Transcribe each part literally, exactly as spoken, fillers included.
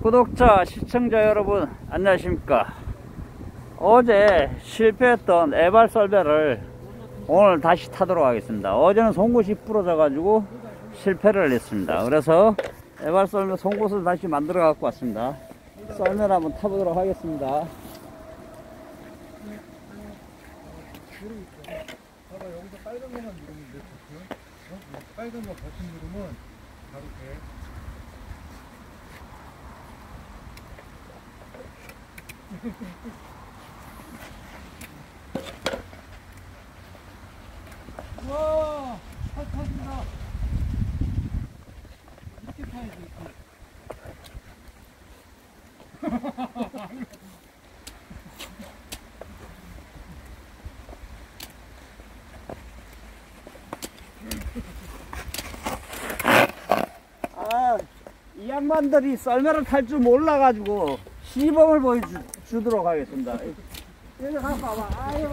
구독자, 시청자 여러분 안녕하십니까. 어제 실패했던 에발 썰매를 오늘 다시 타도록 하겠습니다. 어제는 송곳이 부러져 가지고 실패를 했습니다. 그래서 에발 썰매 송곳을 다시 만들어 갖고 왔습니다. 썰매를 한번 타보도록 하겠습니다. 봐봐, 여기서 빨간 거만 누르면 돼. 어? 빨간 거 버튼 누르면 바로 돼. 와, 잘 타신다. 이렇게 타야지, 이렇게. 아, 이 양반들이 썰매를 탈 줄 몰라가지고 시범을 보여주도록 하겠습니다. 여기 가서 봐봐. 아유.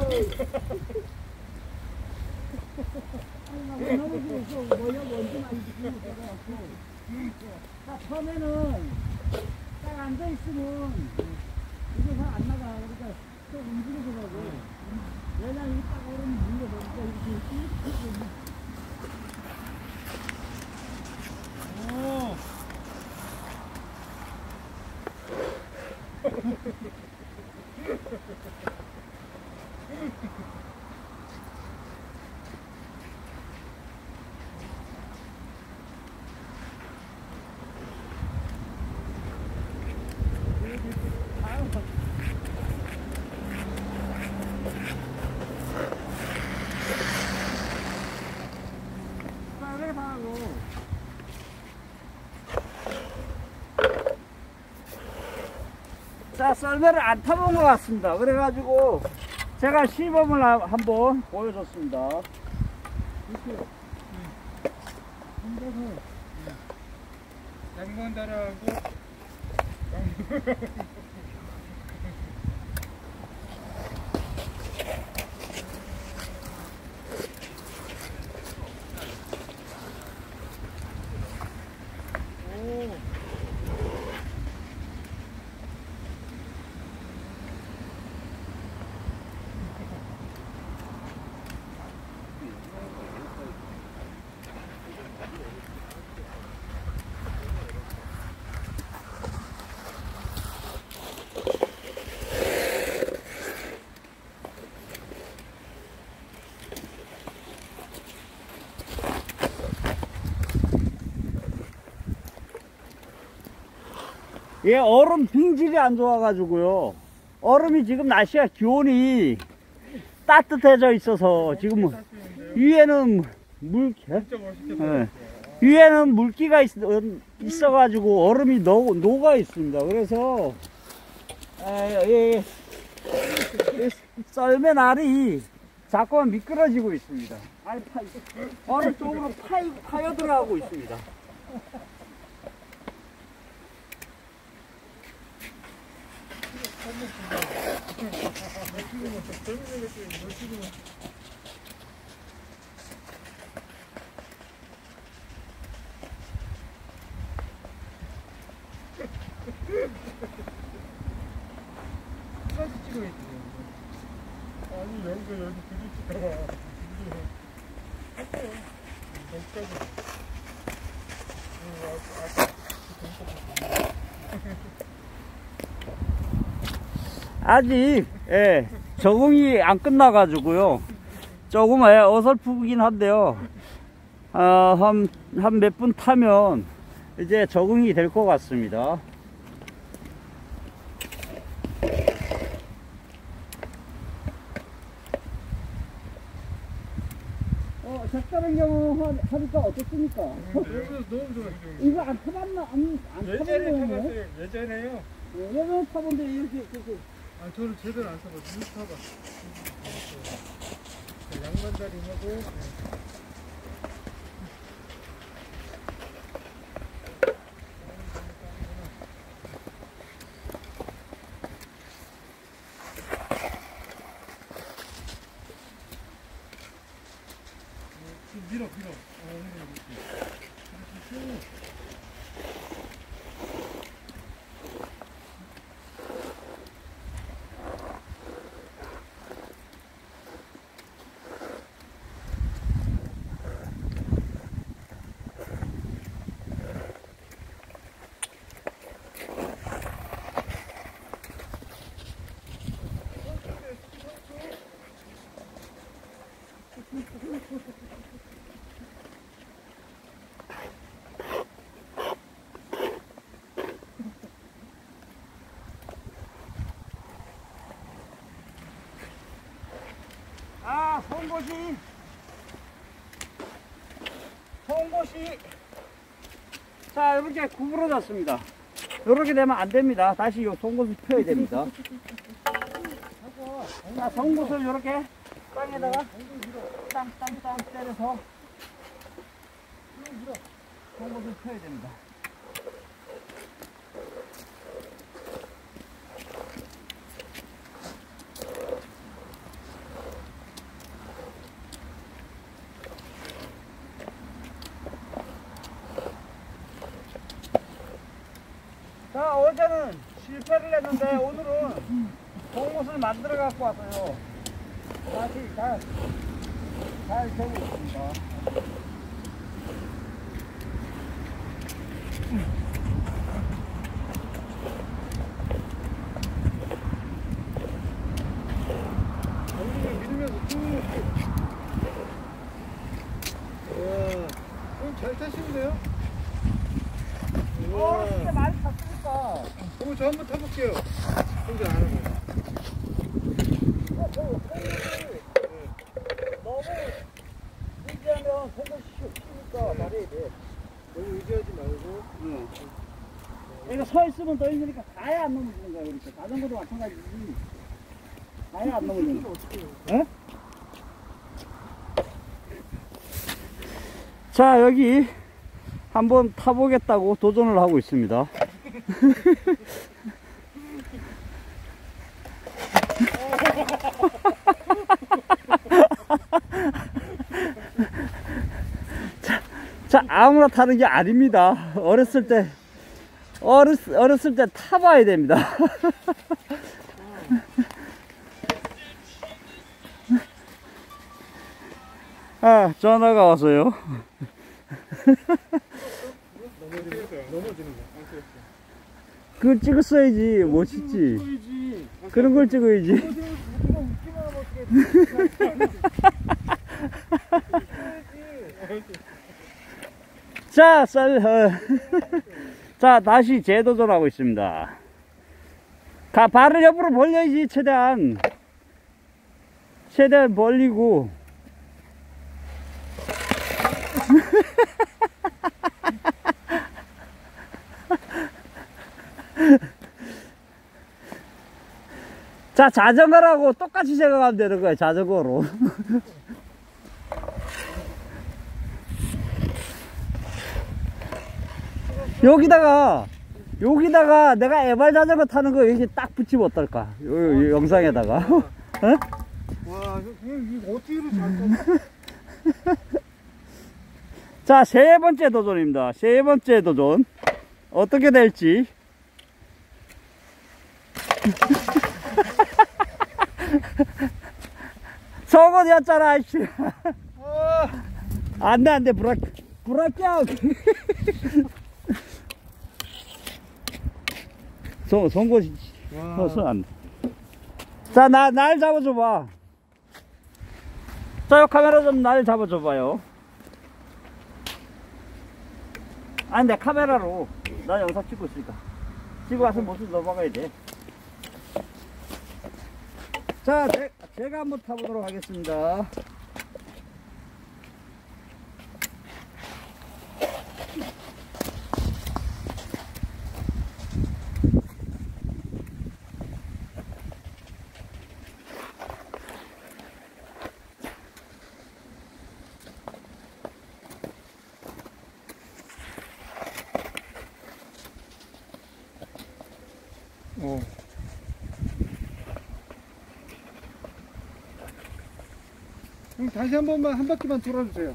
처음에는 딱 앉아있으면 이게 잘 안 나가. 그러니까 좀 움직여서 가고. 왜냐면 이게 딱 오르면 물려버리니까 이렇게. 오. 자, 썰매를 안 타본 것 같습니다. 그래가지고 제가 시범을 한번 보여줬습니다. 이렇게 앉아서 양반 따라하고 예, 얼음 빙질이 안 좋아가지고요. 얼음이 지금 날씨가 기온이 따뜻해져 있어서 지금 위에는 물, 예, 위에는 물기가 있, 있어가지고 얼음이 녹, 녹아 있습니다. 그래서 에, 에, 썰매 날이 자꾸만 미끄러지고 있습니다. 아니, 파, 어느 쪽으로 파, 파여 들어가고 있습니다. 사진 찍어야지. 아니, 여기가 여기 부딪힐까봐. 아직 예, 적응이 안 끝나가지고요. 조금 예, 어설프긴 한데요. 어, 한, 한 몇 분 타면 이제 적응이 될 것 같습니다. 어, 색다른 경우 하니까 어떻습니까? 너무, 너무 좋아. 이거 안 타봤나? 안, 안 예전에 타봤나요? 타봤어요. 예전에요. 예전에 타본데 이렇게, 이렇게. 아, 저는 제대로 안 타봐. 눈 타봐. 양반다리 하고. 밀어, 밀어. 어, 밀어, 이렇게. 이렇게 쭉. 송곳이 송곳이 자 이렇게 구부러졌습니다. 이렇게 되면 안 됩니다. 다시 요 송곳을 펴야 됩니다. 자, 송곳을 이렇게 땅에다가 땅땅땅 때려서 송곳을 펴야 됩니다. 자, 어제는 실패를 했는데 오늘은 송곳을 만들어 갖고 왔어요. 다시 잘, 잘 되고 있습니다. 엉덩이 밀면서 쭉. 와, 형 잘 타시는데요? 어, 진짜 많이 탔으니까. 그럼 저 한번 타볼게요. 혼자 안 하고. 어, 뭐, 송곳이 너무 의지하면 송곳이 쉬니까 말해야 돼. 너무 의지하지 말고. 응. 그러니까 서 있으면 더 힘드니까 가야 안 넘어지는 거야. 그러니까 자전거도 마찬가지지. 가야 안 넘어지는 거야. 어? 자, 여기 한번 타보겠다고 도전을 하고 있습니다. 자, 자, 아무나 타는 게 아닙니다. 어렸을 때, 어렸, 어렸을 때 타봐야 됩니다. 아, 전화가 와서요. 넘어지는 거. 그걸 찍었어야지. 멋있지. 그런 걸 찍어야지. 자, 쌀, 어. 자, 다시 재도전하고 있습니다. 가, 발을 옆으로 벌려야지, 최대한. 최대한 벌리고. 자, 자전거라고 똑같이 생각하면 되는 거야, 자전거로. 여기다가, 여기다가 내가 에발 자전거 타는 거 여기 딱 붙이면 어떨까? 요, 요 영상에다가. 어? 와, 형, 이거 어떻게 이렇게 잘 타? 자, 세 번째 도전입니다. 세 번째 도전. 어떻게 될지. 속옷이었잖아, 씨. 안 돼, 안 돼, 불합, 불합격. 송, 송곳이, 어, 손 안 돼. 자, 나, 날 잡아줘봐. 자, 요 카메라 좀 날 잡아줘봐요. 아니, 내 카메라로. 나 영상 찍고 있으니까. 찍고 와서 모습 넘어가야 돼. 자, 제, 제가 한번 타보도록 하겠습니다. 어. 형 다시 한 번만 한 바퀴만 돌아주세요.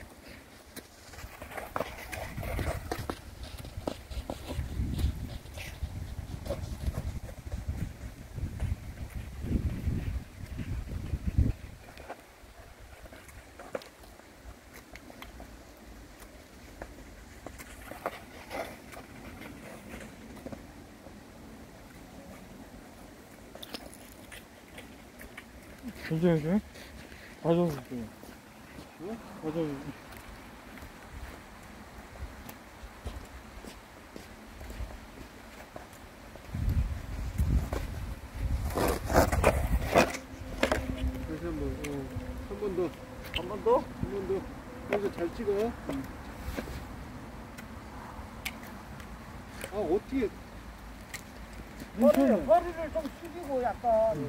잠시만요. 가져올게요. 어? 가져올게요. 다시 한 번, 어, 한 번 더. 그래도 잘 찍어. 아 어떻게 허리를, 허리를 좀 숙이고 약간.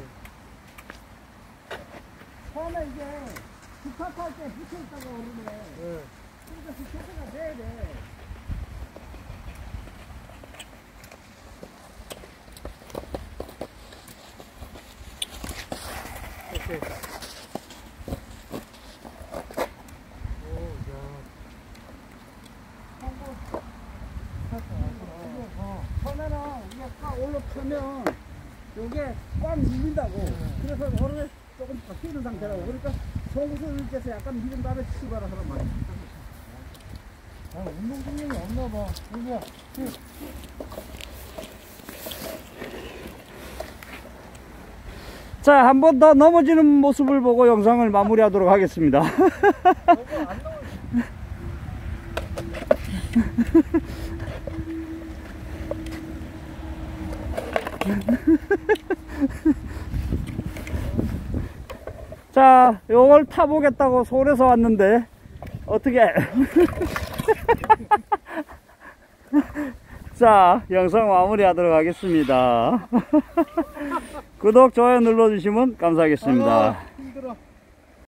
처음에 이게 부탁할 때 붙여있다가 오르네. 네. 그러니까 그 체크가 돼야 돼. 오케이. 오, 야. 어, 처음에는 이게 꽉 올라타면 이게 꽉 밀린다고. 그래서 허리를 조금 더 휘는 상태라고. 그러니까 송구슬께서 약간 밀은 다음에 출발을 하란 말이야. 아, 운동 능력이 없나 봐. 여기야. 자, 한 번 더 넘어지는 모습을 보고 영상을 마무리하도록 하겠습니다. 자, 요걸 타보겠다고 서울에서 왔는데 어떻게 자, 영상 마무리하도록 하겠습니다. 구독, 좋아요 눌러주시면 감사하겠습니다. 힘들어.